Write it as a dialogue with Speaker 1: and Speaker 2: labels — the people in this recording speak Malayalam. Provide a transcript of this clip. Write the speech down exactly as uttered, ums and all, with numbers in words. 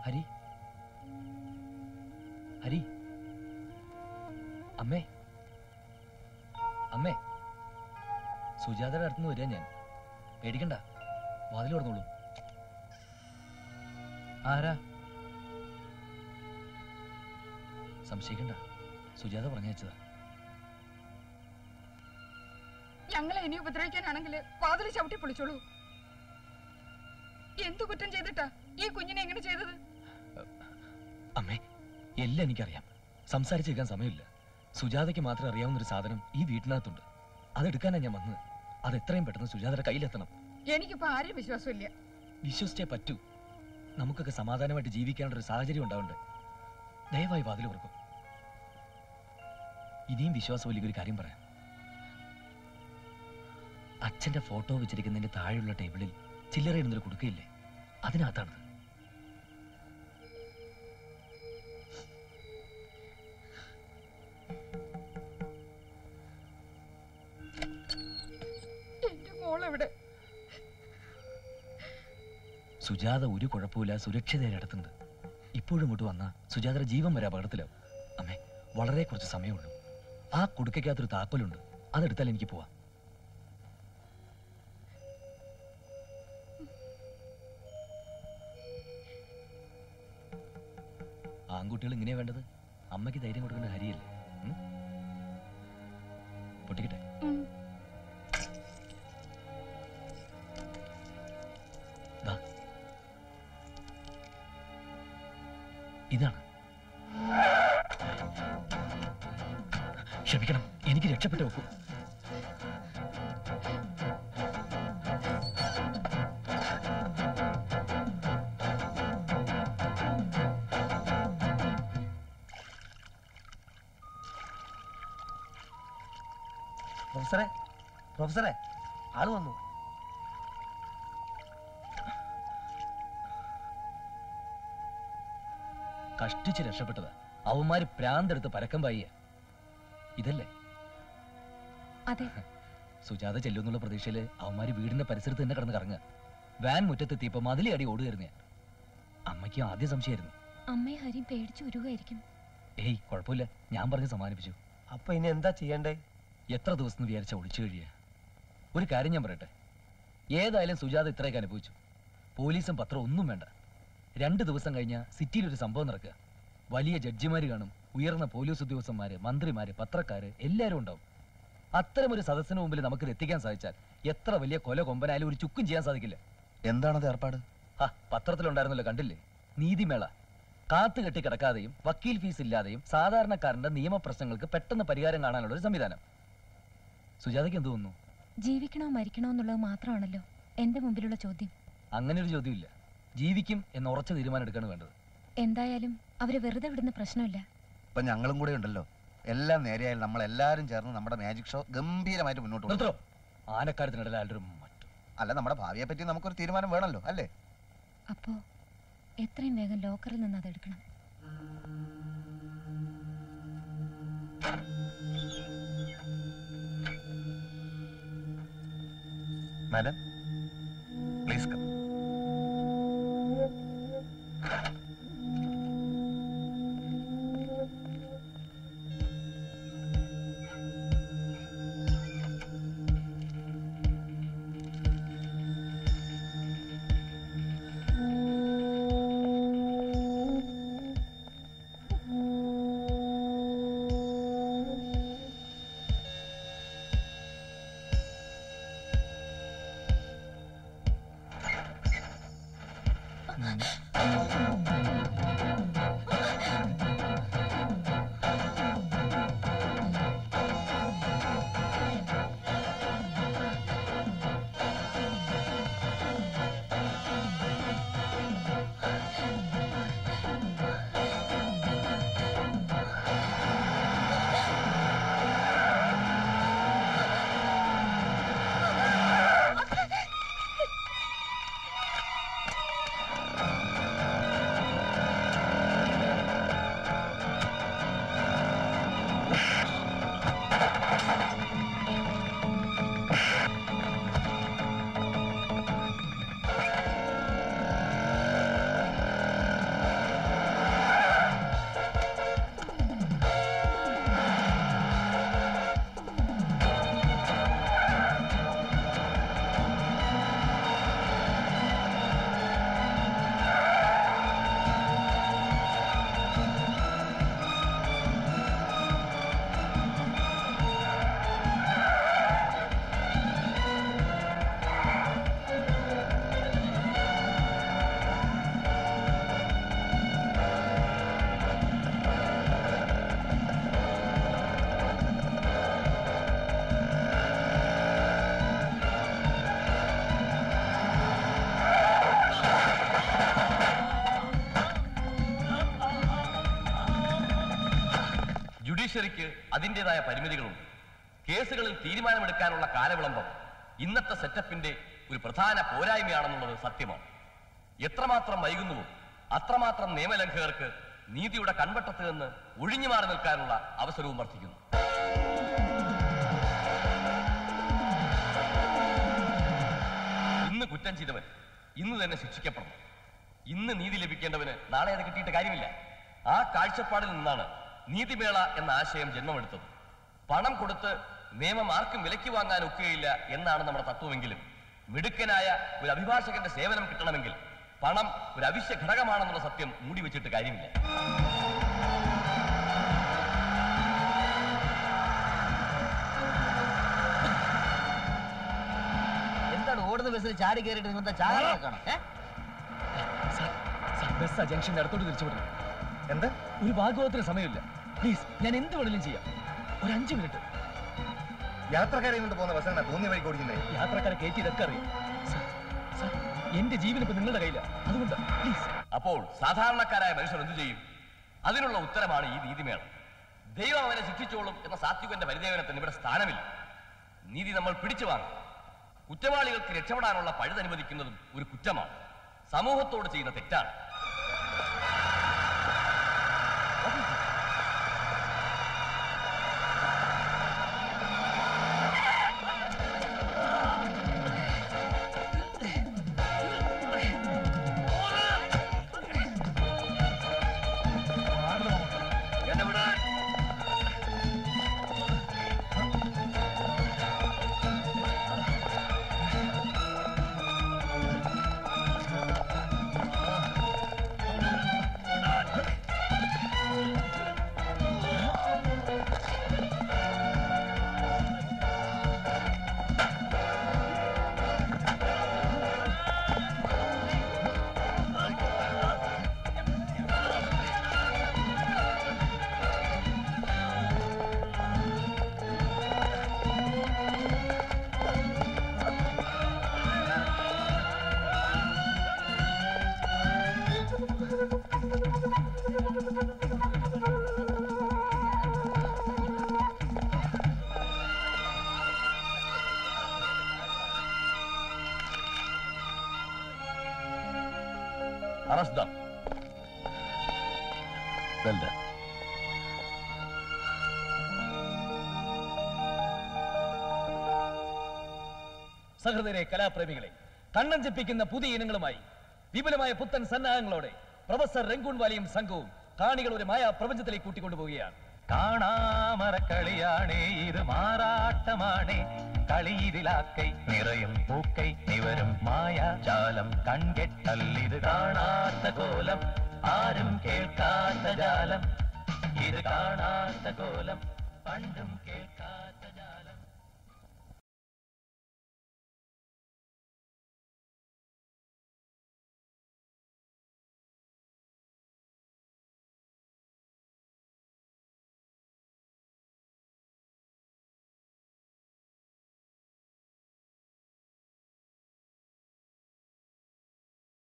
Speaker 1: ഹരി ഹരി അമ്മേ അമ്മേ സുജാതയുടെ അടുത്തുനിന്ന് വരിക ഞാൻ. പേടിക്കണ്ട, വാതിൽ തുറന്നോളൂ. ആരാ? സംശയിക്കണ്ട, സുജാത പറഞ്ഞയച്ചതാ.
Speaker 2: ഞങ്ങളെ ഇനി ഉപദ്രവിക്കാനാണെങ്കിൽ വാതിൽ ചവിട്ടി പൊളിച്ചോളൂ. എന്തു കുറ്റം ചെയ്തിട്ടാ ഈ കുഞ്ഞിനെ എങ്ങനെ ചെയ്തത്?
Speaker 1: അമ്മേ, എല്ലാം എനിക്കറിയാം. സംസാരിച്ചേക്കാൻ സമയമില്ല. സുജാതയ്ക്ക് മാത്രം അറിയാവുന്നൊരു സാധനം ഈ വീട്ടിനകത്തുണ്ട്. അതെടുക്കാനാ ഞാൻ വന്നത്. അത് എത്രയും പെട്ടെന്ന് സുജാതയുടെ കയ്യിലെത്തണം.
Speaker 2: എനിക്കിപ്പോ ആരും വിശ്വാസമില്ല.
Speaker 1: വിശ്വസിച്ചേ പറ്റൂ. നമുക്കൊക്കെ സമാധാനമായിട്ട് ജീവിക്കാനുള്ള ഒരു സാഹചര്യം ഉണ്ടാവണ്ടേ? ദയവായി വാതിൽ തുറക്കും. ഇനിയും വിശ്വാസമില്ലെങ്കിൽ ഒരു കാര്യം പറയാം. അച്ഛന്റെ ഫോട്ടോ വെച്ചിരിക്കുന്നതിന്റെ താഴെയുള്ള ടേബിളിൽ ചില്ലറ ഇടുന്നൊരു കൊടുക്കയില്ലേ, അതിനകത്താണത്. സുജാത ഒരു കുഴപ്പമില്ല, സുരക്ഷിതയുടെ അടുത്തുണ്ട്. ഇപ്പോഴും ഇങ്ങോട്ട് വന്നാ സുജാതയുടെ ജീവൻ വരെ അപകടത്തിലാവും. അമ്മേ, വളരെ കുറച്ച് സമയമുള്ളൂ. ആ കുടുക്കയ്ക്കകത്തൊരു താക്കോലുണ്ട്, അതെടുത്താൽ എനിക്ക് പോവാം. ആൺകുട്ടികൾ ഇങ്ങനെയാ വേണ്ടത്. അമ്മയ്ക്ക് ധൈര്യം കൊടുക്കേണ്ട ഹരിയല്ലേ? പൊട്ടിക്കട്ടെ. ഇതാണ്. ക്ഷമിക്കണം, എനിക്ക് രക്ഷപ്പെട്ടു നോക്കൂ.
Speaker 3: പ്രൊഫസറെ, പ്രൊഫസറെ, ആള് വന്നു.
Speaker 1: കഷ്ടിച്ച് രക്ഷപ്പെട്ടത്. അവന്മാര് പ്രാന്തെടുത്ത് പരക്കം പായ. ഇതല്ലേ സുജാത ചെല്ലുന്നുള്ള പ്രതീക്ഷയില് അവന്മാര് വീടിന്റെ പരിസരത്ത് തന്നെ കിടന്ന് കറങ്ങുക. വാൻ മുറ്റത്തെത്തിയപ്പോ മതിലി അടി ഓടുകയായിരുന്നു ഞാൻ. അമ്മയ്ക്ക് ആദ്യം സംശയമായിരുന്നു.
Speaker 4: അമ്മയെ ഹരി പേടിച്ചു ഉരുകായിരിക്കും.
Speaker 1: ഏയ് കുഴപ്പമില്ല, ഞാൻ പറഞ്ഞ് സമാനിപ്പിച്ചു.
Speaker 3: അപ്പൊ ഇനി എന്താ ചെയ്യണ്ടേ?
Speaker 1: എത്ര ദിവസം വിചാരിച്ച ഒളിച്ചു കഴിയുക? ഒരു കാര്യം ഞാൻ പറയട്ടെ, ഏതായാലും സുജാത ഇത്രയൊക്കെ അനുഭവിച്ചു. പോലീസും പത്രം ഒന്നും വേണ്ട. രണ്ടു ദിവസം കഴിഞ്ഞ സിറ്റിയിൽ ഒരു സംഭവം നടക്കുക. വലിയ ജഡ്ജിമാര് കാണും, ഉയർന്ന പോലീസ് ഉദ്യോഗസ്ഥന്മാര്, മന്ത്രിമാര്, പത്രക്കാര് എല്ലാവരും ഉണ്ടാവും. അത്തരം ഒരു സദസ്സിന് മുമ്പിൽ നമുക്കിത് എത്തിക്കാൻ സാധിച്ചാൽ എത്ര വലിയ കൊല കൊമ്പനായാലും ഒരു ചുക്കും ചെയ്യാൻ സാധിക്കില്ല.
Speaker 5: എന്താണത് ഏർപ്പാട്?
Speaker 1: ആ പത്രത്തിലുണ്ടായിരുന്നല്ലോ, കണ്ടില്ലേ? നീതിമേള. കാത്തു കെട്ടി കിടക്കാതെയും വക്കീൽ ഫീസ് ഇല്ലാതെയും സാധാരണക്കാരന്റെ നിയമപ്രശ്നങ്ങൾക്ക് പെട്ടെന്ന് പരിഹാരം കാണാനുള്ള ഒരു സംവിധാനം. സുജാതയ്ക്ക് എന്ത് തോന്നുന്നു?
Speaker 4: ജീവിക്കണോ മരിക്കണോ എന്നുള്ളത് മാത്രമാണല്ലോ എന്റെ മുമ്പിലുള്ള ചോദ്യം.
Speaker 1: അങ്ങനെ ഒരു ചോദ്യമില്ല. ജീവിക്കും എന്ന് ഉറച്ച തീരുമാനം എടുക്കാണ് വേണ്ടത്.
Speaker 4: എന്തായാലും അവര് വെറുതെ വിടുന്ന പ്രശ്നമില്ല.
Speaker 5: ഇപ്പൊ ഞങ്ങളും കൂടെ ഉണ്ടല്ലോ. എല്ലാം നേരെയായാലും നമ്മൾ എല്ലാരും ചേർന്ന് നമ്മുടെ മാജിക് ഷോ ഗംഭീരമായിട്ട് മുന്നോട്ട് പോകും.
Speaker 1: ആനക്കാര്യത്തിനിടയിൽ മറ്റും
Speaker 5: അല്ല, നമ്മുടെ ഭാവിയെ പറ്റി നമുക്കൊരു തീരുമാനം വേണമല്ലോ, അല്ലേ?
Speaker 4: അപ്പോ എത്രയും വേഗം ലോക്കറിൽ നിന്ന് അത് എടുക്കണം.
Speaker 5: Madam, please come.
Speaker 6: ജുഡീഷ്യറിക്ക് അതിൻ്റെതായ പരിമിതികളുണ്ട്. കേസുകളിൽ തീരുമാനമെടുക്കാനുള്ള കാലവിളംബം ഇന്നത്തെ സെറ്റപ്പിന്റെ ഒരു പ്രധാന പോരായ്മയാണെന്നുള്ളത് സത്യമാണ്. എത്രമാത്രം വൈകുന്നുവോ അത്രമാത്രം നിയമലംഘകർക്ക് നീതിയുടെ കൺവട്ടത്ത് നിന്ന് ഒഴിഞ്ഞു മാറി നിൽക്കാനുള്ള അവസരവും വർദ്ധിക്കുന്നു. ഇന്ന് കുറ്റം ചെയ്തവൻ ഇന്ന് തന്നെ ശിക്ഷിക്കപ്പെടണം. ഇന്ന് നീതി ലഭിക്കേണ്ടവന് നാളെ അത് കിട്ടിയിട്ട് കാര്യമില്ല. ആ കാഴ്ചപ്പാടിൽ നിന്നാണ് നീതിമേള എന്ന ആശയം ജന്മമെടുത്തത്. പണം കൊടുത്ത് നിയമം ആർക്കും വിലയ്ക്ക് വാങ്ങാൻ ഒക്കുകയില്ല എന്നാണ് നമ്മുടെ തത്വമെങ്കിലും മിടുക്കനായ ഒരു അഭിഭാഷകന്റെ സേവനം കിട്ടണമെങ്കിൽ പണം ഒരു അവശ്യ ഘടകമാണെന്നുള്ള സത്യം മൂടി വെച്ചിട്ട് കാര്യമില്ല.
Speaker 7: എന്താണ് ഓടുന്ന ബസ്സിൽ ചാടി കയറിയിട്ട് നിങ്ങളുടെ ചാടി നോക്കണം?
Speaker 1: ബസ് ജംഗ്ഷന്റെ അടുത്തോട്ട് തിരിച്ചു വിടണം.
Speaker 3: എന്ത്?
Speaker 1: ഒരു ഭാഗവത്തിന് സമയമില്ല. പ്ലീസ്, ഞാൻ എന്ത് വേണമെങ്കിലും ചെയ്യാം. ഒരു അഞ്ചു മിനിറ്റ്.
Speaker 5: യാത്രക്കാരെ കൊണ്ട് പോകുന്ന ബസ്സാണ് തോന്നിയ വഴിക്ക് ഓടിക്കുന്നത്.
Speaker 1: യാത്രക്കാരെ കയറ്റി ഇതൊക്കെ അറിയാം. എന്റെ ജീവൻ ഇപ്പൊ നിങ്ങളുടെ കയ്യിലാണ്. അതുകൊണ്ട് പ്ലീസ്.
Speaker 6: അപ്പോൾ സാധാരണക്കാരായ മനുഷ്യർ എന്തു ചെയ്യും? അതിനുള്ള ഉത്തരമാണ് ഈ നീതിമേള. ദൈവം അവനെ ശിക്ഷിച്ചോളും എന്ന സാത്വികന്റെ പരിദേവനത്തിന് ഇവിടെ സ്ഥാനമില്ല. നീതി നമ്മൾ പിടിച്ചു വാങ്ങും. കുറ്റവാളികൾക്ക് രക്ഷപ്പെടാനുള്ള പഴുതനുവദിക്കുന്നതും ഒരു കുറ്റമാണ്, സമൂഹത്തോട് ചെയ്യുന്ന തെറ്റാണ്. Arrest them. Well done.
Speaker 1: സഹൃദയരെ, കലാപ്രേമികളെ, കണ്ണഞ്ചിപ്പിക്കുന്ന പുതിയ ഇനങ്ങളുമായി വിപുലമായ പുത്തൻ സന്നാഹങ്ങളോടെ പ്രൊഫസർ രംഗൂൺവാലിയും സംഘവും കാണികൾ ഒരു മായാ പ്രപഞ്ചത്തിലേക്ക് കൂട്ടിക്കൊണ്ടുപോവുകയാണ്.
Speaker 8: കാണാമറക്കളിയാണേ ഇത് മാറാട്ടമാണേ, കളിയിലാക്കൈ നിറയും പൂക്കൈ നിവരും മായാജാലം, കൺകെട്ടല്ലിത് കാണാത്ത കോലം, ആരും കേൾക്കാത്ത ജാലം, ഇത് കാണാത്ത കോലം, പണ്ടും കേൾക്കാത്ത